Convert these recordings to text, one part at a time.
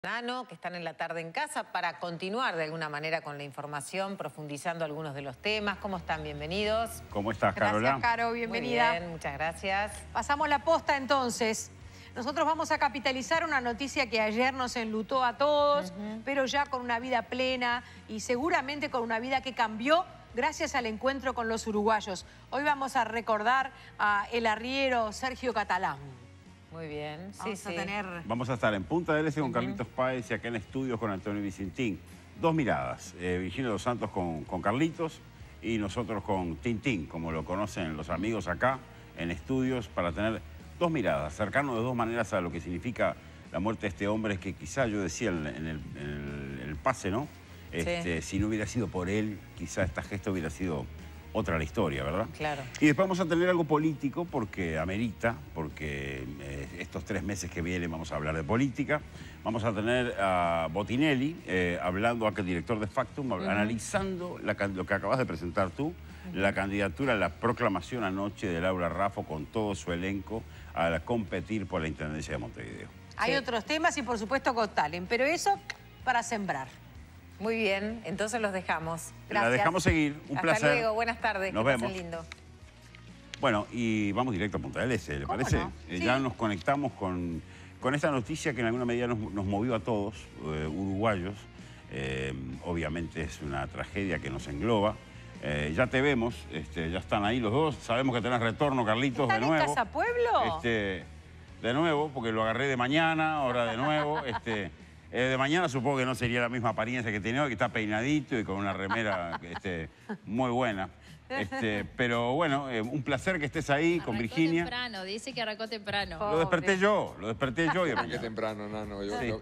Que están en la tarde en casa para continuar de alguna manera con la información, profundizando algunos de los temas. ¿Cómo están? Bienvenidos. ¿Cómo estás, Carola? Gracias, Caro, bienvenida. Muy bien, muchas gracias. Pasamos la posta entonces. Nosotros vamos a capitalizar una noticia que ayer nos enlutó a todos, pero ya con una vida plena y seguramente con una vida que cambió gracias al encuentro con los uruguayos. Hoy vamos a recordar a el arriero Sergio Catalán. Muy bien, Vamos a estar en Punta del Este con Carlitos Páez y acá en estudios con Antonio Vicentín. Dos miradas, Virginia dos Santos con Carlitos y nosotros con Tintín, como lo conocen los amigos acá en estudios, para tener dos miradas, acercarnos de dos maneras a lo que significa la muerte de este hombre, que quizá yo decía en el pase, ¿no? Si no hubiera sido por él, quizá esta gesta hubiera sido otra la historia, ¿verdad? Claro. Y después vamos a tener algo político porque amerita, porque estos 3 meses que vienen vamos a hablar de política. Vamos a tener a Botinelli hablando, acá el director de Factum, analizando lo que acabas de presentar tú, la candidatura, la proclamación anoche de Laura Raffo con todo su elenco a competir por la Intendencia de Montevideo. Hay otros temas y por supuesto Got Talent, pero eso para sembrar. Muy bien, entonces los dejamos. Gracias. La dejamos seguir, un placer. Hasta luego, buenas tardes. Nos vemos. Lindo. Bueno, y vamos directo a Punta del Este, ¿le parece? No? Ya nos conectamos con esta noticia que en alguna medida nos movió a todos, uruguayos. Obviamente es una tragedia que nos engloba. Ya te vemos, ya están ahí los dos. Sabemos que tenés retorno, Carlitos, de nuevo. ¿Están en Casa Pueblo? De nuevo, porque lo agarré de mañana, ahora de nuevo. De mañana supongo que no sería la misma apariencia que tiene hoy, que está peinadito y con una remera muy buena. Pero bueno, un placer que estés ahí con Virginia. Temprano, dice que arrancó temprano. Lo desperté yo y Qué temprano, Nano.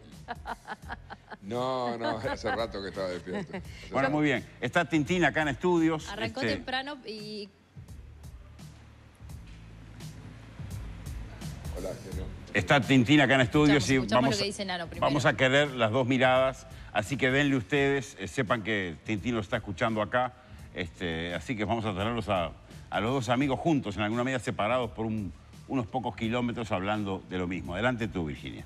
No, hace rato que estaba despierto. Bueno, muy bien. Está Tintín acá en estudios. Arrancó temprano y... Hola, Está Tintín acá en estudios y escuchamos lo que dice Nano primero. vamos a querer las dos miradas, así que denle ustedes, sepan que Tintín lo está escuchando acá, así que vamos a tenerlos a los dos amigos juntos, en alguna medida separados por unos pocos kilómetros, hablando de lo mismo. Adelante tú, Virginia.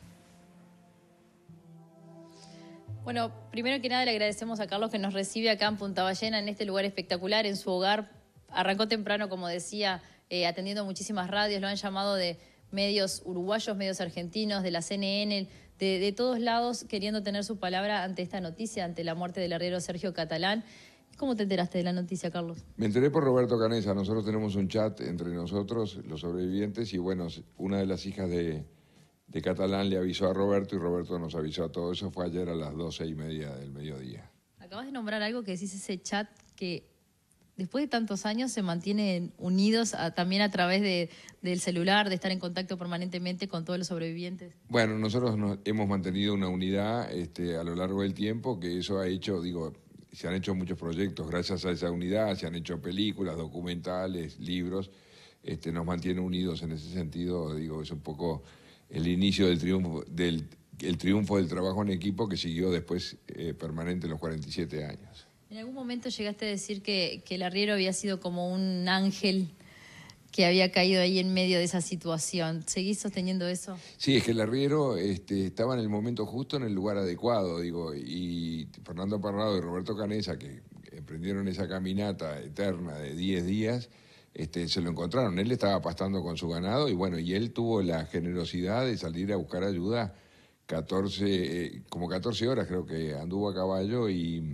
Bueno, primero que nada le agradecemos a Carlos que nos recibe acá en Punta Ballena, en este lugar espectacular, en su hogar. Arrancó temprano, como decía, atendiendo muchísimas radios, lo han llamado de medios uruguayos, medios argentinos, de la CNN, de todos lados, queriendo tener su palabra ante esta noticia, ante la muerte del arriero Sergio Catalán. ¿Cómo te enteraste de la noticia, Carlos? Me enteré por Roberto Canesa. Nosotros tenemos un chat entre nosotros, los sobrevivientes, y bueno, una de las hijas de Catalán le avisó a Roberto y Roberto nos avisó a todos. Eso fue ayer a las 12:30 del mediodía. Acabas de nombrar algo que decís, ese chat que después de tantos años se mantienen unidos también a través del celular, de estar en contacto permanentemente con todos los sobrevivientes. Bueno, nosotros hemos mantenido una unidad a lo largo del tiempo, que eso ha hecho, se han hecho muchos proyectos gracias a esa unidad, se han hecho películas, documentales, libros, nos mantiene unidos en ese sentido, es un poco el inicio del triunfo del trabajo en equipo que siguió después permanente en los 47 años. ¿En algún momento llegaste a decir que el arriero había sido como un ángel que había caído ahí en medio de esa situación? ¿Seguís sosteniendo eso? Sí, es que el arriero estaba en el momento justo, en el lugar adecuado, y Fernando Parrado y Roberto Canesa, que emprendieron esa caminata eterna de 10 días, se lo encontraron. Él estaba pastando con su ganado y él tuvo la generosidad de salir a buscar ayuda como 14 horas creo que anduvo a caballo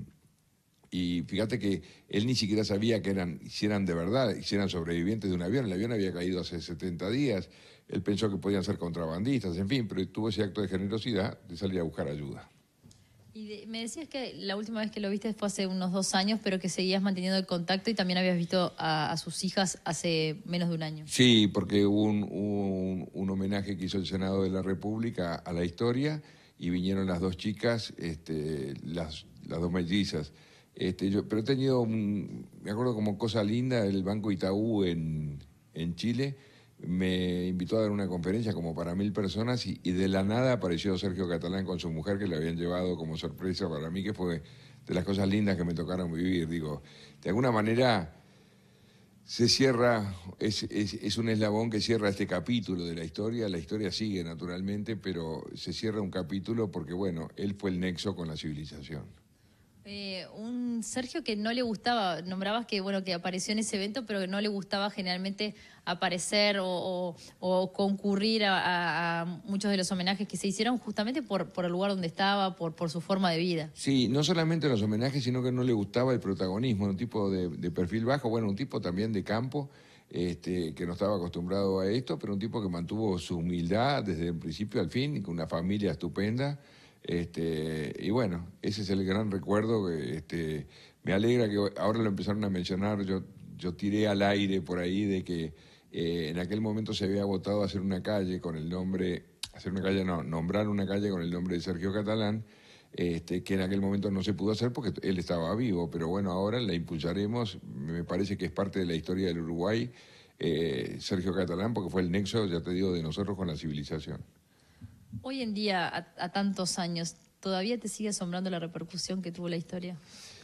y fíjate que él ni siquiera sabía si eran de verdad, si eran sobrevivientes de un avión. El avión había caído hace 70 días. Él pensó que podían ser contrabandistas, en fin, pero tuvo ese acto de generosidad de salir a buscar ayuda. Y me decías que la última vez que lo viste fue hace unos 2 años, pero que seguías manteniendo el contacto y también habías visto a sus hijas hace menos de un año. Sí, porque hubo un homenaje que hizo el Senado de la República a la historia y vinieron las dos chicas, las dos mellizas. Pero he tenido, me acuerdo como cosa linda, el Banco Itaú en Chile me invitó a dar una conferencia como para 1000 personas y de la nada apareció Sergio Catalán con su mujer, que le habían llevado como sorpresa para mí, que fue de las cosas lindas que me tocaron vivir. De alguna manera Se cierra, es un eslabón que cierra este capítulo de la historia sigue naturalmente, pero se cierra un capítulo porque, bueno, él fue el nexo con la civilización. Un Sergio que no le gustaba, nombrabas que bueno que apareció en ese evento, pero que no le gustaba generalmente aparecer o concurrir a muchos de los homenajes que se hicieron justamente por el lugar donde estaba, por su forma de vida. Sí, no solamente los homenajes, sino que no le gustaba el protagonismo, un tipo de perfil bajo, bueno, un tipo también de campo, que no estaba acostumbrado a esto, pero un tipo que mantuvo su humildad desde el principio al fin, con una familia estupenda. Y bueno, ese es el gran recuerdo. Me alegra que nombrar lo empezaron a mencionar. Yo tiré al aire por ahí de que en aquel momento se había votado hacer una calle con el nombre, nombrar una calle con el nombre de Sergio Catalán, que en aquel momento no se pudo hacer porque él estaba vivo, pero bueno, ahora la impulsaremos. Me parece que es parte de la historia del Uruguay, Sergio Catalán, porque fue el nexo, ya te digo, de nosotros con la civilización. Hoy en día, a tantos años, ¿todavía te sigue asombrando la repercusión que tuvo la historia?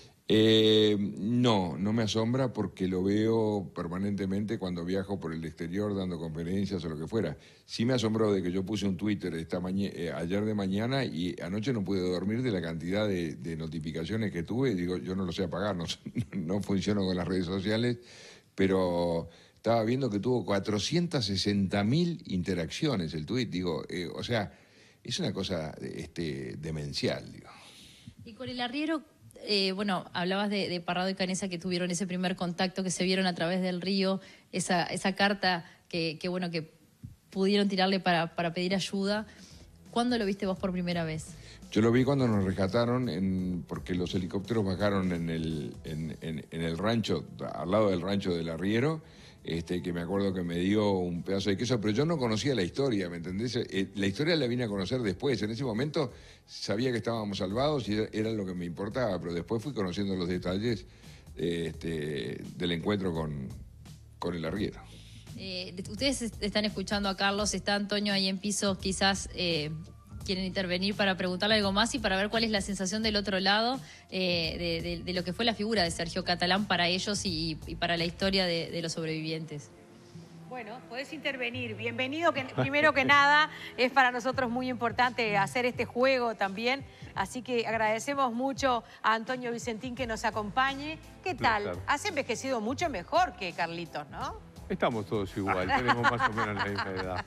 No me asombra porque lo veo permanentemente cuando viajo por el exterior dando conferencias o lo que fuera. Sí me asombró de que yo puse un Twitter ayer de mañana y anoche no pude dormir de la cantidad de notificaciones que tuve. Digo, yo no lo sé apagar, no funciono con las redes sociales, pero estaba viendo que tuvo 460.000 interacciones el tuit. Digo, o sea, es una cosa demencial, digo. Y con el arriero, bueno, hablabas de Parrado y Canessa que tuvieron ese primer contacto, que se vieron a través del río, esa carta que bueno, que pudieron tirarle para pedir ayuda. ¿Cuándo lo viste vos por primera vez? Yo lo vi cuando nos rescataron, porque los helicópteros bajaron en el rancho, al lado del rancho del arriero, que me acuerdo que me dio un pedazo de queso, pero yo no conocía la historia, ¿me entendés? La historia la vine a conocer después. En ese momento sabía que estábamos salvados y era lo que me importaba, pero después fui conociendo los detalles del encuentro con el arriero. Ustedes están escuchando a Carlos, está Antonio ahí en piso, quizás quieren intervenir para preguntarle algo más y para ver cuál es la sensación del otro lado de lo que fue la figura de Sergio Catalán para ellos y para la historia de los sobrevivientes. Bueno, podés intervenir. Bienvenido, que primero que nada es para nosotros muy importante hacer este juego también. Así que agradecemos mucho a Antonio Vicentín que nos acompañe. ¿Qué tal? Claro. Has envejecido mucho mejor que Carlitos, ¿no? Estamos todos igual, tenemos más o menos la misma edad.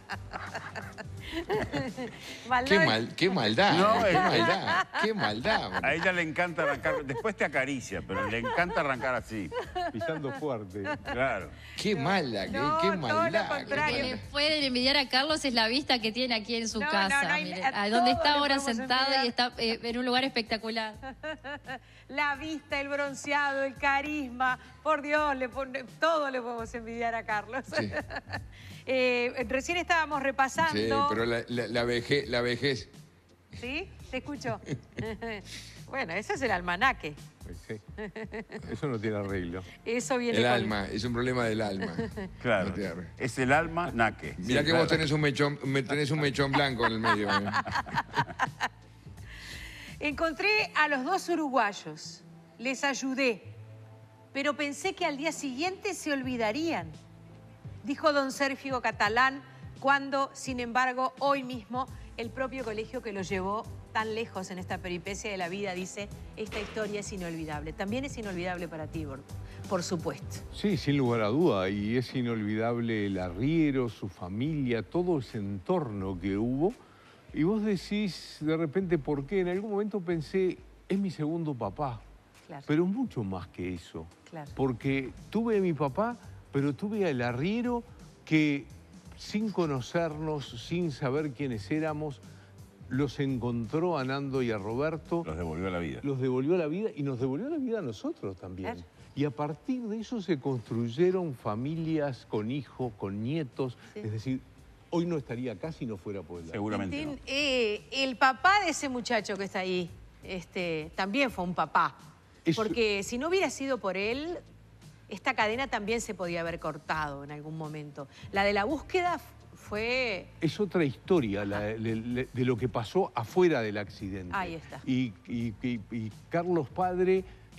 Qué maldad, No, qué maldad. A ella le encanta arrancar, después te acaricia, pero le encanta arrancar así. Pisando fuerte. Claro. Qué mala, qué maldad. Todo lo contrario. Lo que le pueden envidiar a Carlos es la vista que tiene aquí en su casa. Mire, a donde está ahora podemos sentado envidiar. y está en un lugar espectacular. La vista, el bronceado, el carisma. Por Dios, todo le podemos envidiar a Carlos. Sí. Recién estábamos repasando. Sí, pero la vejez. ¿Sí? Te escucho. Bueno, ese es el almanaque. Sí. Eso no tiene arreglo. Eso viene El con... alma, es un problema del alma. Claro. No te arre. Es el alma naque. Mirá Sí, que claro. vos tenés un mechón blanco en el medio. Encontré a los dos uruguayos. Les ayudé. Pero pensé que al día siguiente se olvidarían. Dijo don Sergio Catalán cuando, sin embargo, hoy mismo el propio colegio que lo llevó tan lejos en esta peripecia de la vida dice: esta historia es inolvidable. También es inolvidable para ti, por supuesto. Sí, sin lugar a duda. Y es inolvidable el arriero, su familia, todo ese entorno que hubo. Y vos decís, de repente, ¿por qué? En algún momento pensé, es mi segundo papá. Claro. Pero mucho más que eso. Claro. Porque tuve a mi papá, pero tuve al arriero que, sin conocernos, sin saber quiénes éramos, los encontró a Nando y a Roberto. Los devolvió a la vida. Los devolvió a la vida y nos devolvió la vida a nosotros también. Claro. Y a partir de eso se construyeron familias con hijos, con nietos. Sí. Es decir, hoy no estaría acá si no fuera por él. Seguramente no. El papá de ese muchacho que está ahí también fue un papá. Eso- Porque si no hubiera sido por él, esta cadena también se podía haber cortado en algún momento. La de la búsqueda fue... Es otra historia de lo que pasó afuera del accidente. Ahí está. Y Carlos padre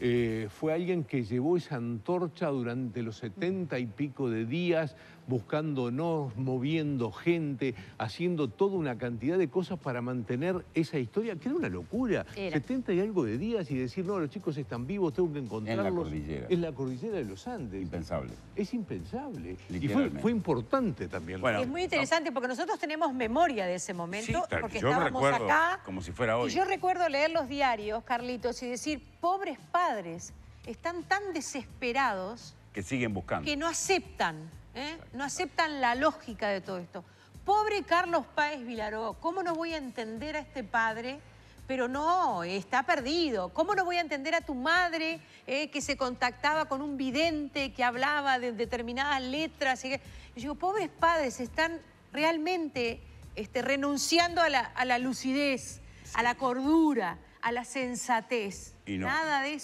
fue alguien que llevó esa antorcha durante los 70 y pico de días, buscándonos, moviendo gente, haciendo toda una cantidad de cosas para mantener esa historia, que era una locura. 70 y algo de días y decir, no, los chicos están vivos, tengo que encontrarlos. En la cordillera. En la cordillera de los Andes. Impensable. Es impensable. Y fue Literalmente. importante también. Bueno, es muy interesante porque nosotros tenemos memoria de ese momento, Sí, porque yo estábamos recuerdo acá. como si fuera hoy. Y yo recuerdo leer los diarios, Carlitos, y decir, pobres padres, están tan desesperados Que siguen buscando. que no aceptan, no aceptan la lógica de todo esto. Pobre Carlos Páez Vilaró, ¿cómo no voy a entender a este padre? Pero no, está perdido. ¿Cómo no voy a entender a tu madre que se contactaba con un vidente que hablaba de determinadas letras? Y yo digo, pobres padres, están realmente renunciando a la lucidez, a la cordura, a la sensatez. Y no. Nada de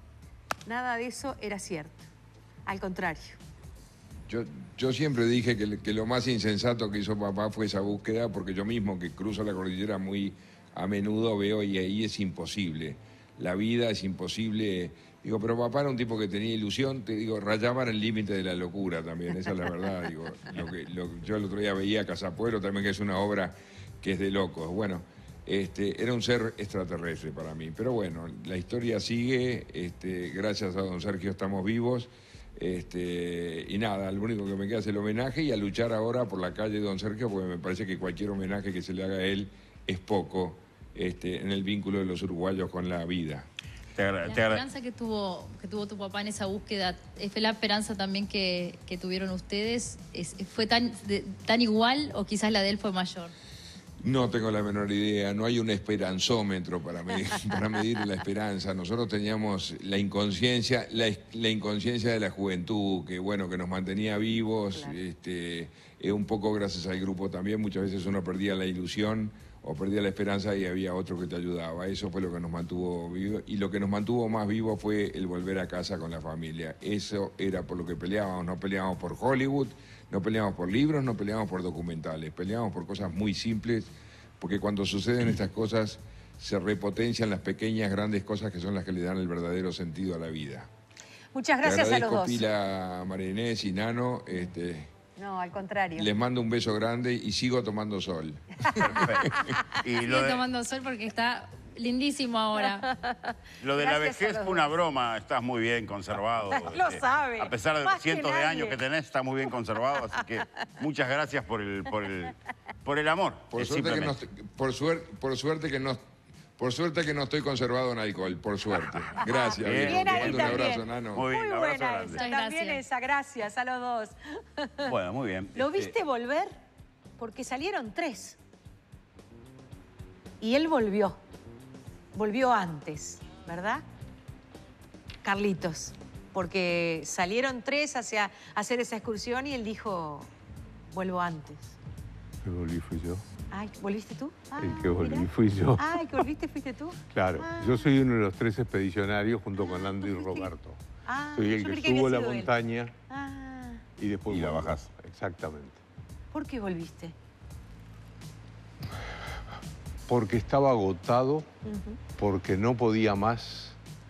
eso era cierto. Al contrario. Yo siempre dije que lo más insensato que hizo papá fue esa búsqueda, porque yo mismo, que cruzo la cordillera muy a menudo, veo y ahí es imposible. La vida es imposible. Digo, pero papá era un tipo que tenía ilusión, te digo, rayaba en el límite de la locura también, esa es la verdad. Digo, yo el otro día veía Casapuero también, que es una obra que es de locos. Bueno, era un ser extraterrestre para mí. Pero bueno, la historia sigue, gracias a don Sergio estamos vivos. Y nada, lo único que me queda es el homenaje y a luchar ahora por la calle de don Sergio, porque me parece que cualquier homenaje que se le haga a él es poco en el vínculo de los uruguayos con la vida. La esperanza que tuvo tu papá en esa búsqueda, ¿fue la esperanza también que tuvieron ustedes? ¿Fue tan igual o quizás la de él fue mayor? No tengo la menor idea, no hay un esperanzómetro para medir la esperanza. Nosotros teníamos la inconsciencia de la juventud, que bueno, que nos mantenía vivos, claro. Un poco gracias al grupo también, muchas veces uno perdía la ilusión o perdía la esperanza y había otro que te ayudaba. Eso fue lo que nos mantuvo vivos, y lo que nos mantuvo más vivos fue el volver a casa con la familia. Eso era por lo que peleábamos, no peleábamos por Hollywood, no peleábamos por libros, no peleábamos por documentales, peleábamos por cosas muy simples, porque cuando suceden estas cosas se repotencian las pequeñas, grandes cosas que son las que le dan el verdadero sentido a la vida. Muchas gracias a los dos. Pila, María Inés y Nano. No, al contrario. Les mando un beso grande y sigo tomando sol. Perfecto. Y Sigue tomando sol porque está lindísimo ahora. Lo de la vejez fue una broma, estás muy bien conservado. Lo sabe. A pesar de los cientos de años que tenés, estás muy bien conservado, así que muchas gracias por el amor. Por suerte que no estoy conservado en alcohol, por suerte. Gracias. Bien ahí un abrazo, Nano. Muy bien, Muy abrazo buena grande. esa, también esa, gracias a los dos. Bueno, muy bien. ¿Lo viste volver? Porque salieron 3. Y él volvió. Volvió antes, ¿verdad? Carlitos. Porque salieron 3 hacia hacer esa excursión y él dijo, vuelvo antes. Que volví fui yo. Ay, ¿volviste tú? El que volví fui yo. Ah, el que volviste fuiste tú. Claro, yo soy uno de los 3 expedicionarios junto con Andy y Roberto. Soy el que subo la montaña y después la bajás. Exactamente. ¿Por qué volviste? Porque estaba agotado, porque no podía más,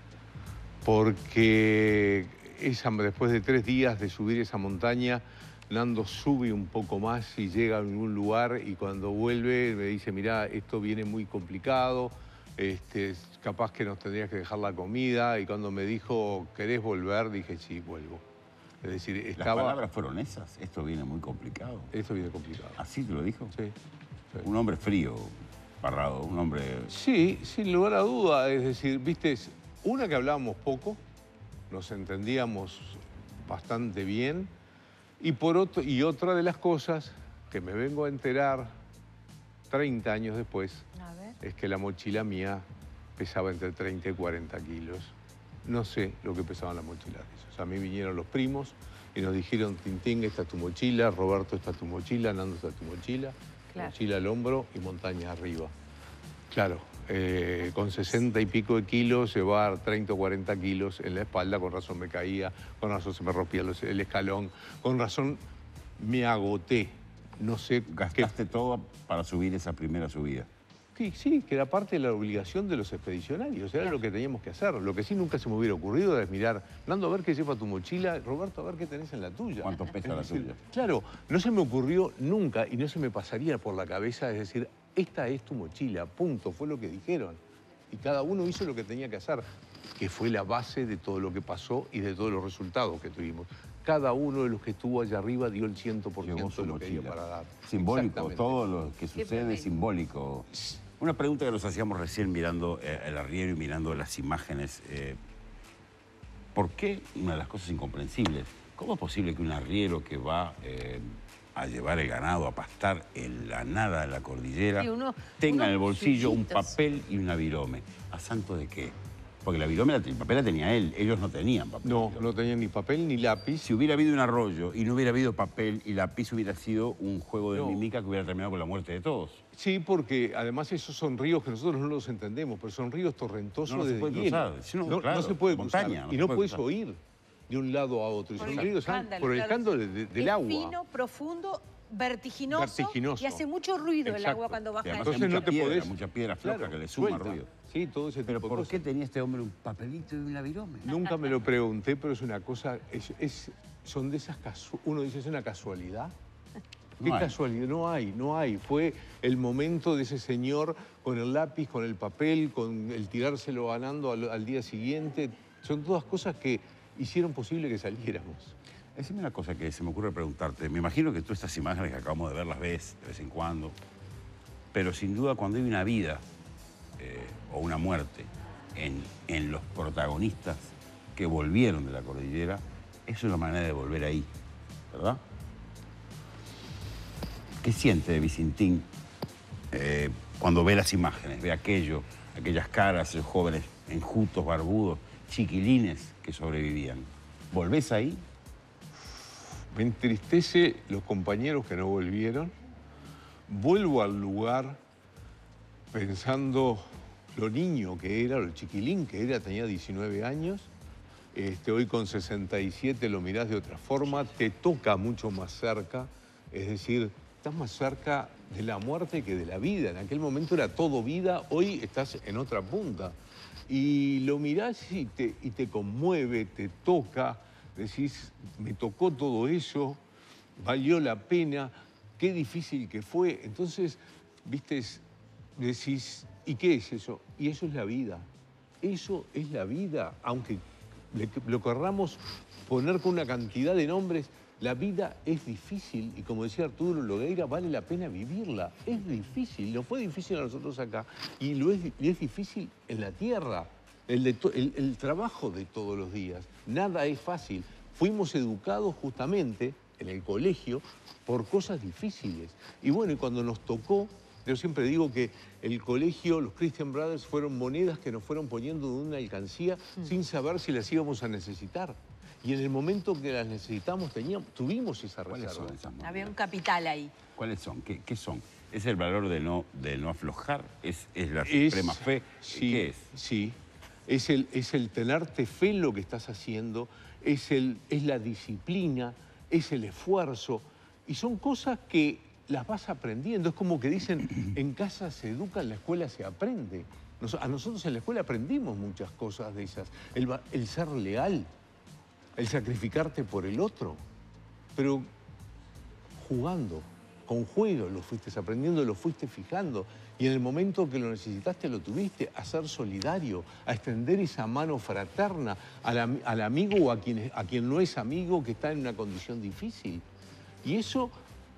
porque después de 3 días de subir esa montaña, Nando sube un poco más y llega a algún lugar y cuando vuelve me dice, mirá, esto viene muy complicado, capaz que nos tendrías que dejar la comida. Y cuando me dijo, ¿querés volver? Dije, sí, vuelvo. Es decir, estaba... Las palabras fueron esas, esto viene muy complicado. Esto viene complicado. ¿Así te lo dijo? Sí. Un hombre frío, Parrado, un hombre... Sí, sin lugar a duda. Es decir, viste, una que hablábamos poco, nos entendíamos bastante bien. Y otra de las cosas que me vengo a enterar 30 años después es que la mochila mía pesaba entre 30 y 40 kilos. No sé lo que pesaban las mochilas de esos. A mí vinieron los primos y nos dijeron, Tintín, esta es tu mochila, Roberto, esta es tu mochila, Nando, esta es tu mochila, mochila al hombro y montaña arriba. Claro, con 60 y pico de kilos, llevar 30 o 40 kilos en la espalda, con razón me caía, con razón se me rompía el escalón, con razón me agoté. No sé... Gastaste todo para subir esa primera subida. Sí, que era parte de la obligación de los expedicionarios, era lo que teníamos que hacer. Lo que sí nunca se me hubiera ocurrido es mirar, Nando, a ver qué lleva tu mochila, Roberto, a ver qué tenés en la tuya. ¿Cuánto pesa la tuya? Claro, no se me ocurrió nunca y no se me pasaría por la cabeza, es decir, esta es tu mochila, punto, fue lo que dijeron. Y cada uno hizo lo que tenía que hacer, que fue la base de todo lo que pasó y de todos los resultados que tuvimos. Cada uno de los que estuvo allá arriba dio el 100% de lo que dio para dar. Simbólico, todo lo que sucede es simbólico. Una pregunta que nos hacíamos recién mirando el arriero y mirando las imágenes. ¿Por qué? Una de las cosas incomprensibles. ¿Cómo es posible que un arriero que va a llevar el ganado a pastar en la nada de la cordillera tenga en el bolsillo un papel y una virome? ¿A santo de qué? Porque la virome, el papel la tenía él, ellos no tenían papel. No, no tenían ni papel ni lápiz. Si hubiera habido un arroyo y no hubiera habido papel y lápiz, hubiera sido un juego de mímica que hubiera terminado con la muerte de todos. Sí, porque además esos son ríos que nosotros no los entendemos, pero son ríos torrentosos no de se puede cruzar. No se puede cruzar. Montaña, y no puedes oír de un lado a otro. Y son ríos por el escándalo del agua. Fino, profundo, vertiginoso. Y hace mucho ruido el agua cuando baja. Entonces no te podés... Mucha piedra floja que le suma ruido. Sí, todo ese tipo de cosas. ¿Pero por qué tenía este hombre un papelito y una virome? Nunca me lo pregunté, pero es una cosa... son de esas... Uno dice, ¿es una casualidad? ¿Qué casualidad? No hay. Fue el momento de ese señor con el lápiz, con el papel, con el tirárselo ganando al día siguiente. Son todas cosas que hicieron posible que saliéramos. Decime una cosa que se me ocurre preguntarte. Me imagino que tú estas imágenes que acabamos de ver las ves de vez en cuando, pero sin duda cuando hay una vida o una muerte en los protagonistas que volvieron de la cordillera, eso es una manera de volver ahí, ¿verdad? ¿Qué siente de Vicentín cuando ve las imágenes, ve aquellas caras, esos jóvenes enjutos, barbudos, chiquilines que sobrevivían? ¿Volvés ahí? Me entristece los compañeros que no volvieron. Vuelvo al lugar pensando lo niño que era, lo chiquilín que era, tenía 19 años. Hoy con 67 lo mirás de otra forma, te toca mucho más cerca, es decir, estás más cerca de la muerte que de la vida. En aquel momento era todo vida, hoy estás en otra punta. Y lo mirás y te conmueve, te toca, decís, me tocó todo eso, valió la pena, qué difícil que fue. Entonces, viste, decís, ¿y qué es eso? Y eso es la vida. Eso es la vida, aunque lo querramos poner con una cantidad de nombres. La vida es difícil y como decía Arturo Logueira, vale la pena vivirla. Es difícil, nos fue difícil a nosotros acá y es difícil en la tierra, el trabajo de todos los días. Nada es fácil. Fuimos educados justamente en el colegio por cosas difíciles. Y bueno, y cuando nos tocó, yo siempre digo que el colegio, los Christian Brothers, fueron monedas que nos fueron poniendo de una alcancía sin saber si las íbamos a necesitar. Y en el momento que las necesitamos, tuvimos esa reserva. ¿Cuáles son esas monedas? Había un capital ahí. ¿Cuáles son? ¿Qué son? ¿Es el valor de no aflojar? ¿Es la suprema fe? Sí, ¿qué es? Sí, es el tenerte fe en lo que estás haciendo, es la disciplina, es el esfuerzo. Y son cosas que las vas aprendiendo. Es como que dicen, en casa se educa, en la escuela se aprende. A nosotros en la escuela aprendimos muchas cosas de esas. El ser leal, el sacrificarte por el otro, pero jugando, con juego lo fuiste aprendiendo, lo fuiste fijando, y en el momento que lo necesitaste lo tuviste, a ser solidario, a extender esa mano fraterna al amigo o a quien no es amigo, que está en una condición difícil. Y eso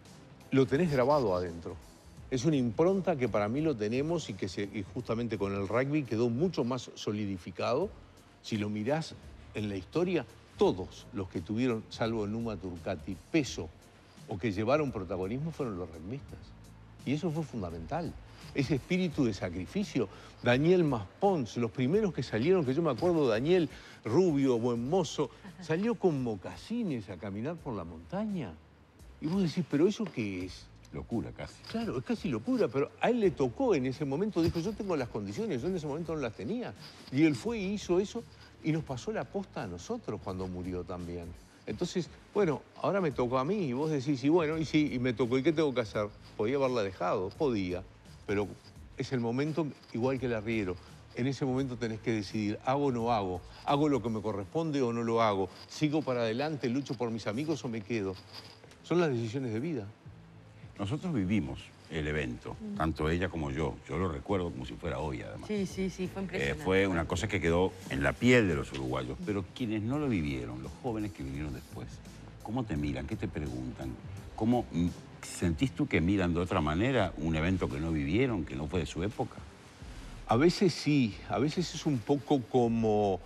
lo tenés grabado adentro. Es una impronta que para mí lo tenemos y justamente con el rugby quedó mucho más solidificado. Si lo mirás en la historia, todos los que tuvieron, salvo Numa Turcati, peso o que llevaron protagonismo fueron los rugbyistas. Y eso fue fundamental. Ese espíritu de sacrificio. Daniel Maspons, los primeros que salieron, que yo me acuerdo, Daniel, rubio, buen mozo, salió con mocasines a caminar por la montaña. Y vos decís, ¿pero eso qué es? Locura casi. Claro, es casi locura, pero a él le tocó en ese momento, dijo, yo tengo las condiciones, yo en ese momento no las tenía. Y él fue y hizo eso y nos pasó la posta a nosotros cuando murió también. Entonces, bueno, ahora me tocó a mí y vos decís, y bueno, y sí, y me tocó, ¿y qué tengo que hacer? Podía haberla dejado, podía, pero es el momento igual que el arriero. En ese momento tenés que decidir, ¿hago o no hago? ¿Hago lo que me corresponde o no lo hago? ¿Sigo para adelante, lucho por mis amigos o me quedo? Son las decisiones de vida. Nosotros vivimos el evento, tanto ella como yo. Yo lo recuerdo como si fuera hoy, además. Sí, fue impresionante. Fue una cosa que quedó en la piel de los uruguayos. Pero quienes no lo vivieron, los jóvenes que vivieron después, ¿cómo te miran? ¿Qué te preguntan? ¿Cómo sentís tú que miran de otra manera un evento que no vivieron, que no fue de su época? A veces sí, a veces es un poco como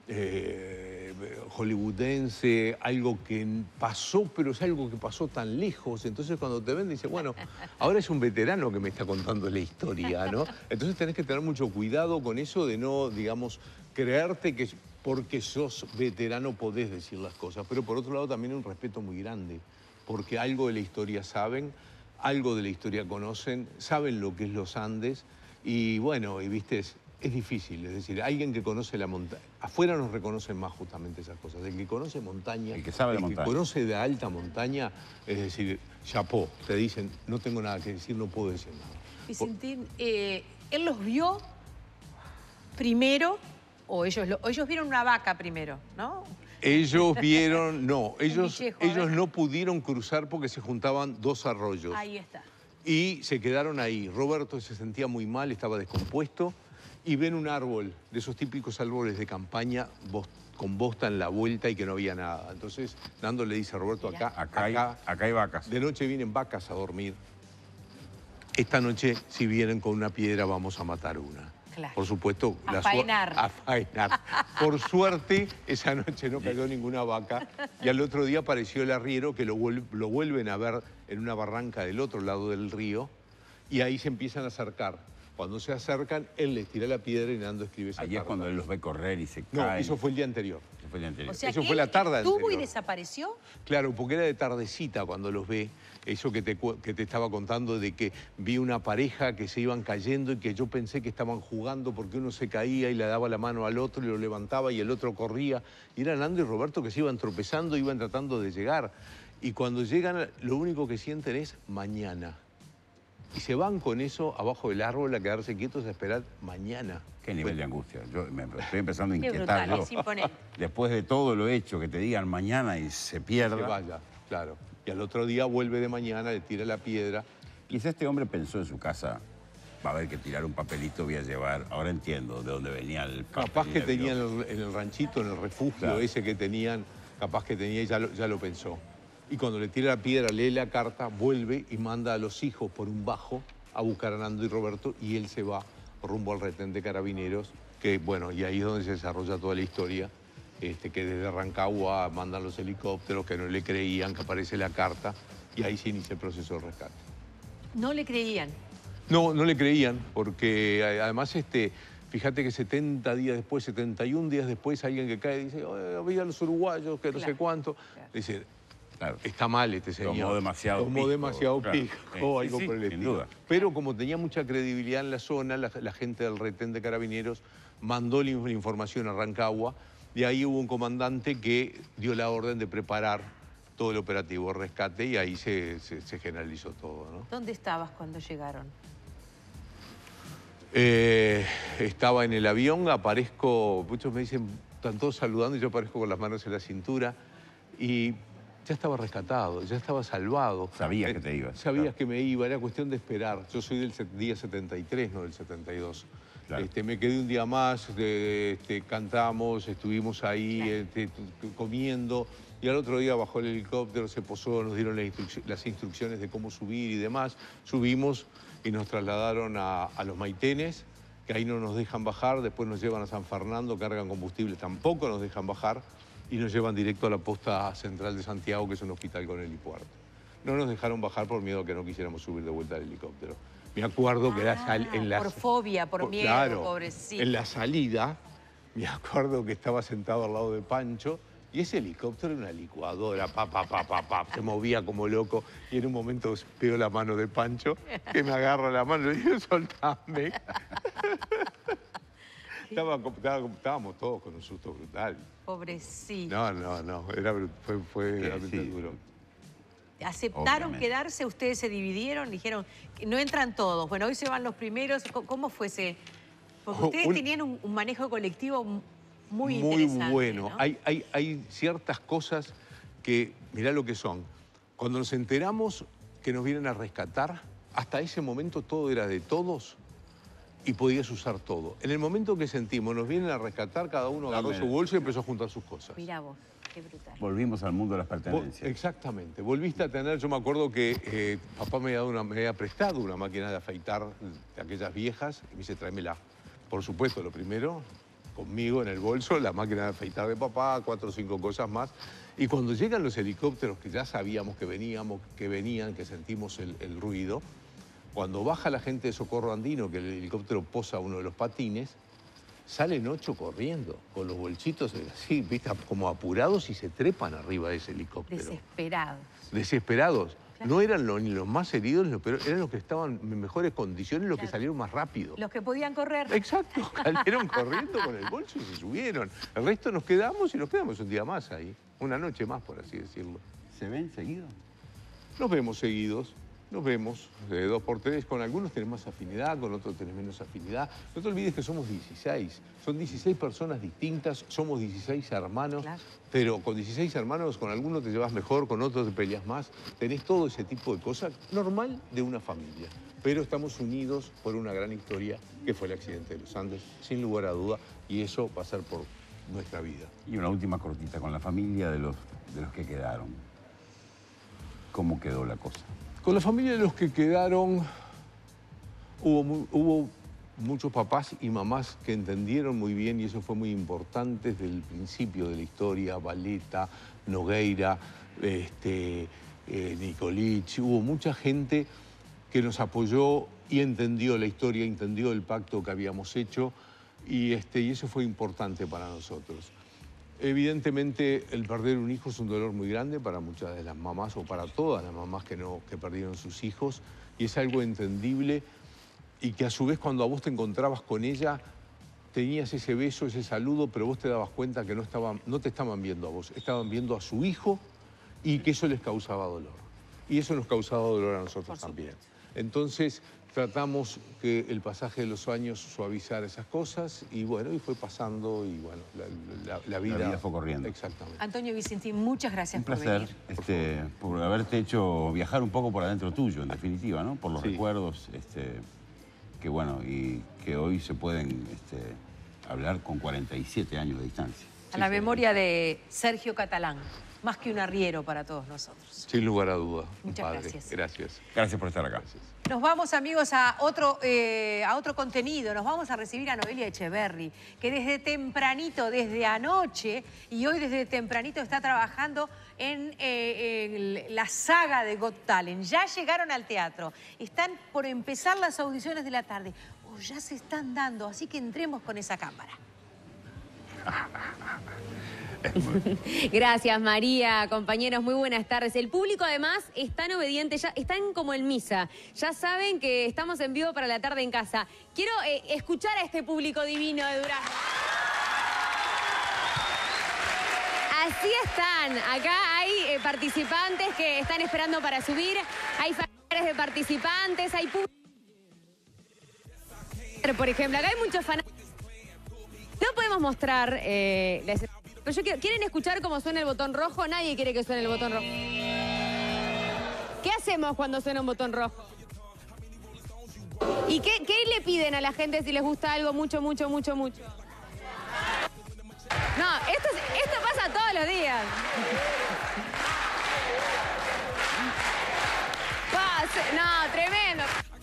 hollywoodense, algo que pasó, pero es algo que pasó tan lejos. Entonces cuando te ven, dices, bueno, ahora es un veterano que me está contando la historia, ¿no? Entonces tenés que tener mucho cuidado con eso de no, digamos, creerte que porque sos veterano podés decir las cosas. Pero por otro lado también un respeto muy grande, porque algo de la historia saben, algo de la historia conocen, saben lo que es los Andes. Y bueno, y viste, es difícil, es decir, alguien que conoce la montaña, afuera nos reconocen más justamente esas cosas, el que conoce montaña, el que sabe de montaña, que conoce de alta montaña, es decir, chapó, te dicen, no tengo nada que decir, no puedo decir nada. Vicentín, él los vio primero, o ellos vieron una vaca primero, ¿no? Ellos vieron, no, ellos no pudieron cruzar porque se juntaban dos arroyos. Ahí está. Y se quedaron ahí. Roberto se sentía muy mal, estaba descompuesto. Y ven un árbol, de esos típicos árboles de campaña, con bosta en la vuelta y que no había nada. Entonces Nando le dice a Roberto, acá hay vacas. De noche vienen vacas a dormir. Esta noche, si vienen con una piedra, vamos a matar una. Claro. Por supuesto, a faenar. A faenar. Por suerte, esa noche no cayó ninguna vaca. Y al otro día apareció el arriero, que lo vuelven a ver en una barranca del otro lado del río. Y ahí se empiezan a acercar. Cuando se acercan, él les tira la piedra y Nando escribe esa carta. Ahí es cuando él los ve correr y se cae. No, eso fue el día anterior. Eso fue el día anterior. O sea, eso fue la tarde estuvo anterior. Y desapareció. Claro, porque era de tardecita cuando los ve. Eso que te estaba contando de que vi una pareja que se iban cayendo y que yo pensé que estaban jugando porque uno se caía y le daba la mano al otro y lo levantaba y el otro corría. Y eran Nando y Roberto que se iban tropezando, iban tratando de llegar. Y cuando llegan, lo único que sienten es mañana. Y se van con eso abajo del árbol a quedarse quietos a esperar mañana. Qué nivel de angustia. Yo me estoy empezando a Qué inquietar. brutal, es imponente. Después de todo lo hecho, que te digan mañana y se pierda. Que vaya, claro. Y al otro día vuelve de mañana, le tira la piedra. Quizá este hombre pensó en su casa, va a haber que tirar un papelito, voy a llevar. Ahora entiendo de dónde venía el papel. Capaz que tenía en el ranchito, en el refugio claro. Ese que tenían, capaz que tenía y ya lo pensó. Y cuando le tira la piedra, lee la carta, vuelve y manda a los hijos por un bajo a buscar a Nando y Roberto y él se va rumbo al retén de carabineros, que bueno, y ahí es donde se desarrolla toda la historia, que desde Rancagua mandan los helicópteros, que no le creían, que aparece la carta y ahí se inicia el proceso de rescate. ¿No le creían? No, no le creían, porque además, fíjate que 70 días después, 71 días después, alguien que cae y dice, había los uruguayos, que no sé cuánto, dice... Claro. Está mal este señor. Tomó demasiado pijo, algo por el estilo. Sin duda. Pero como tenía mucha credibilidad en la zona, la gente del retén de carabineros mandó la información a Rancagua y ahí hubo un comandante que dio la orden de preparar todo el operativo de rescate y ahí se generalizó todo, ¿no? ¿Dónde estabas cuando llegaron? Estaba en el avión, aparezco, muchos me dicen, están todos saludando y yo aparezco con las manos en la cintura y... Ya estaba rescatado, ya estaba salvado. Sabías que te ibas. Sabías que me iba, era cuestión de esperar. Yo soy del día 73, no del 72. Claro. Me quedé un día más, cantamos, estuvimos ahí comiendo. Y al otro día bajó el helicóptero, se posó, nos dieron las instrucciones de cómo subir y demás. Subimos y nos trasladaron a los Maitenes, que ahí no nos dejan bajar. Después nos llevan a San Fernando, cargan combustible, tampoco nos dejan bajar. Y nos llevan directo a la posta central de Santiago, que es un hospital con helipuerto. No nos dejaron bajar por miedo a que no quisiéramos subir de vuelta al helicóptero. Me acuerdo que en la... Por fobia, por miedo, claro, pobrecito. En la salida, me acuerdo que estaba sentado al lado de Pancho y ese helicóptero era una licuadora, se movía como loco. Y en un momento pego la mano de Pancho, que me agarra la mano y le digo, soltame. Estábamos todos con un susto brutal. Pobrecito. No, fue realmente duro. ¿Aceptaron Obviamente. quedarse? ¿Ustedes se dividieron? Dijeron que no entran todos. Bueno, hoy se van los primeros. ¿Cómo fue ese? Porque ustedes tenían un manejo colectivo muy interesante. Bueno. ¿no? Hay ciertas cosas que, mirá lo que son. Cuando nos enteramos que nos vienen a rescatar, hasta ese momento todo era de todos y podías usar todo. En el momento que sentimos nos vienen a rescatar, cada uno agarró su bolso y empezó a juntar sus cosas. Mirá vos, qué brutal. Volvimos al mundo de las pertenencias. Exactamente. Volviste a tener, yo me acuerdo que papá me había prestado una máquina de afeitar de aquellas viejas y me dice, tráemela. Por supuesto, lo primero, conmigo en el bolso, la máquina de afeitar de papá, 4 o 5 cosas más. Y cuando llegan los helicópteros, que ya sabíamos que venían, que sentimos el ruido, cuando baja la gente de Socorro Andino, que el helicóptero posa uno de los patines, salen 8 corriendo, con los bolsitos así, ¿viste? Como apurados y se trepan arriba de ese helicóptero. Desesperados. Desesperados. Claro. No eran ni los más heridos, pero eran los que estaban en mejores condiciones, los que salieron más rápido. Los que podían correr. Exacto, salieron corriendo con el bolso y se subieron. El resto nos quedamos y nos quedamos un día más ahí. Una noche más, por así decirlo. ¿Se ven seguidos? Nos vemos seguidos. Nos vemos de 2 por 3, con algunos tenés más afinidad, con otros tenés menos afinidad. No te olvides que somos 16, son 16 personas distintas, somos 16 hermanos, claro. Pero con 16 hermanos, con algunos te llevas mejor, con otros te peleas más. Tenés todo ese tipo de cosas normal de una familia. Pero estamos unidos por una gran historia que fue el accidente de los Andes, sin lugar a duda, y eso va a ser por nuestra vida. Y una última cortita, con la familia de los que quedaron. ¿Cómo quedó la cosa? Con la familia de los que quedaron, hubo muchos papás y mamás que entendieron muy bien, y eso fue muy importante desde el principio de la historia. Valeta, Nogueira, Nicolich, hubo mucha gente que nos apoyó y entendió la historia, entendió el pacto que habíamos hecho, y eso fue importante para nosotros. Evidentemente, el perder un hijo es un dolor muy grande para muchas de las mamás, o para todas las mamás que perdieron sus hijos, y es algo entendible, y que a su vez cuando a vos te encontrabas con ella, tenías ese beso, ese saludo, pero vos te dabas cuenta que no te estaban viendo a vos, estaban viendo a su hijo, y que eso les causaba dolor. Y eso nos causaba dolor a nosotros también. Entonces, tratamos que el pasaje de los años suavizara esas cosas, y bueno, y fue pasando, y bueno, la vida fue corriendo. Exactamente. Antonio Vicentín, muchas gracias por venir. Un placer por haberte hecho viajar un poco por adentro tuyo, en definitiva, ¿no? Por los recuerdos, que bueno, y que hoy se pueden hablar con 47 años de distancia. A la memoria de Sergio Catalán, más que un arriero para todos nosotros. Sin lugar a duda. Muchas gracias. Gracias. Gracias por estar acá. Gracias. Nos vamos, amigos, a otro contenido. Nos vamos a recibir a Noelia Echeverri, que desde tempranito, desde anoche, y hoy desde tempranito está trabajando en la saga de Got Talent. Ya llegaron al teatro. Están por empezar las audiciones de la tarde. O ya se están dando, así que entremos con esa cámara. Gracias, María, compañeros, muy buenas tardes. El público además es tan obediente, ya están como en misa, ya saben que estamos en vivo para la tarde en casa. Quiero escuchar a este público divino de Durazno. Así están, acá hay participantes que están esperando para subir, hay familiares de participantes, hay público. Por ejemplo, acá hay muchos fanáticos. No podemos mostrar ¿quieren escuchar cómo suena el botón rojo? Nadie quiere que suene el botón rojo. ¿Qué hacemos cuando suena un botón rojo? ¿Y qué le piden a la gente si les gusta algo mucho, mucho, mucho, mucho? No, esto pasa todos los días. No, tremendo.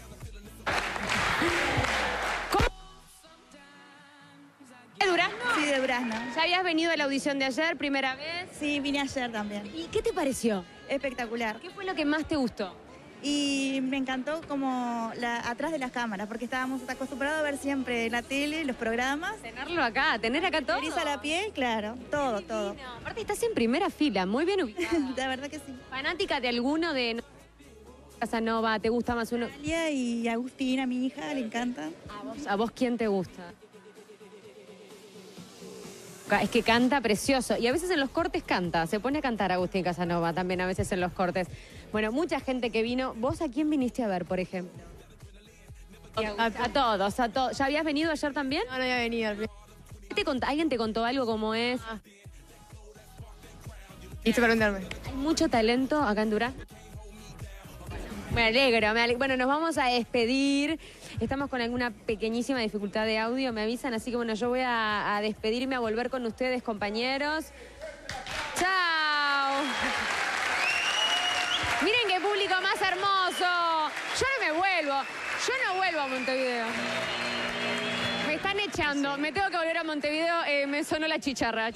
¿De Durazno? Sí, de Durazno. ¿Ya habías venido a la audición de ayer, primera vez? Sí, vine ayer también. ¿Y qué te pareció? Espectacular. ¿Qué fue lo que más te gustó? Y me encantó como atrás de las cámaras, porque estábamos acostumbrados a ver siempre la tele, los programas. Tenerlo acá, tener acá todo. Eriza la piel, claro, todo, todo. Aparte estás en primera fila, muy bien ubicada. La verdad que sí. ¿Fanática de alguno de Casanova? ¿Te gusta más uno? Amalia y Agustina, mi hija, le encanta. ¿A vos quién te gusta? Es que canta precioso. Y a veces en los cortes canta. Se pone a cantar Agustín Casanova también a veces en los cortes. Bueno, mucha gente que vino. ¿Vos a quién viniste a ver, por ejemplo? A todos, a todos. ¿Ya habías venido ayer también? No, no había venido. ¿Alguien te contó algo como es? Listo para preguntarme. ¿Hay mucho talento acá en Durán? Me alegro. Bueno, nos vamos a despedir. Estamos con alguna pequeñísima dificultad de audio, me avisan. Así que bueno, yo voy a despedirme, a volver con ustedes, compañeros. ¡Chao! Miren qué público más hermoso. Yo no me vuelvo. Yo no vuelvo a Montevideo. Me están echando. Me tengo que volver a Montevideo. Me sonó la chicharra.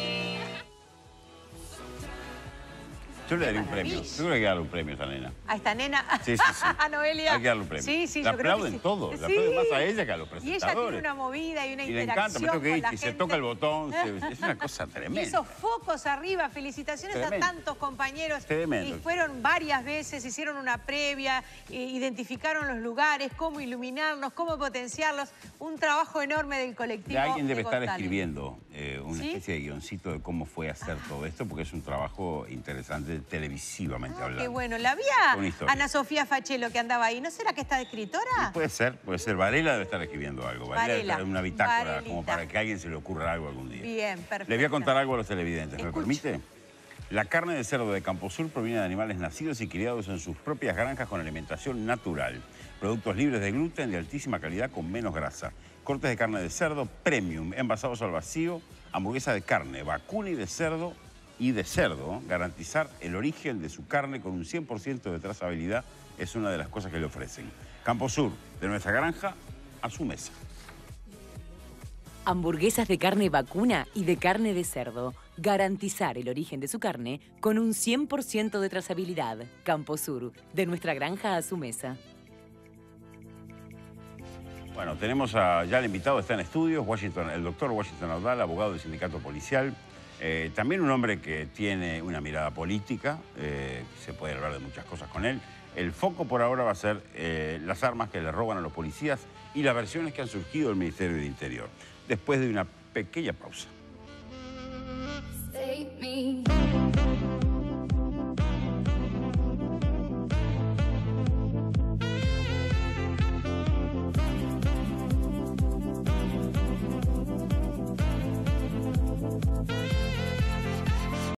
Yo le daría un premio. Yo creo que hay que darle un premio a esta nena. ¿A esta nena? Sí, sí, sí. A Noelia. Hay que darle un premio. Sí, sí, la yo creo que aplauden sí. todos. Sí. La aplauden más a ella que a los Y presentadores. ella tiene una movida y una Y le interacción encanta, me tengo que con ir. la Si se gente. toca el botón, es una cosa Y tremenda. esos focos arriba, felicitaciones Tremendo. a tantos compañeros. Tremendo. Y fueron varias veces, hicieron una previa, identificaron los lugares, cómo iluminarlos, cómo potenciarlos. Un trabajo enorme del colectivo. Alguien debe de estar Got Talent. escribiendo una ¿Sí? especie de guioncito de cómo fue hacer todo esto, porque es un trabajo interesante televisivamente hablando. Qué bueno. ¿La Una había historia. Ana Sofía Fachelo que andaba ahí? ¿No será que está de escritora? Puede ser. Varela debe estar escribiendo algo. Varela debe Varela. estar en una bitácora, Varelita. como para que a alguien se le ocurra algo algún día. Bien, perfecto. Le voy a contar algo a los televidentes, ¿me Escucha. permite? La carne de cerdo de Camposur proviene de animales nacidos y criados en sus propias granjas con alimentación natural. Productos libres de gluten de altísima calidad con menos grasa. Cortes de carne de cerdo premium, envasados al vacío, hamburguesa de carne, vacuna y de cerdo. Garantizar el origen de su carne con un 100% de trazabilidad es una de las cosas que le ofrecen. Camposur, de nuestra granja a su mesa. Hamburguesas de carne vacuna y de carne de cerdo. Garantizar el origen de su carne con un 100% de trazabilidad. Camposur, de nuestra granja a su mesa. Bueno, tenemos ya el invitado, está en estudios, el doctor Washington Audal, abogado del sindicato policial. También un hombre que tiene una mirada política, se puede hablar de muchas cosas con él. El foco por ahora va a ser las armas que le roban a los policías y las versiones que han surgido del Ministerio del Interior. Después de una pequeña pausa. Save me.